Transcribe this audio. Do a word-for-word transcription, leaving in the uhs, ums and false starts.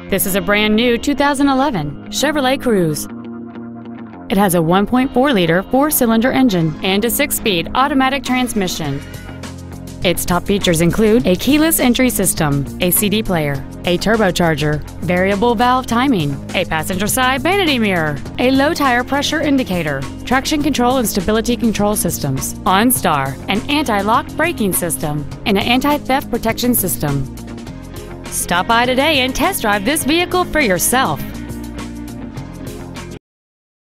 This is a brand new two thousand eleven Chevrolet Cruze. It has a one point four liter four-cylinder engine and a six-speed automatic transmission. Its top features include a keyless entry system, a C D player, a turbocharger, variable valve timing, a passenger side vanity mirror, a low tire pressure indicator, traction control and stability control systems, OnStar, an anti-lock braking system, and an anti-theft protection system. Stop by today and test drive this vehicle for yourself.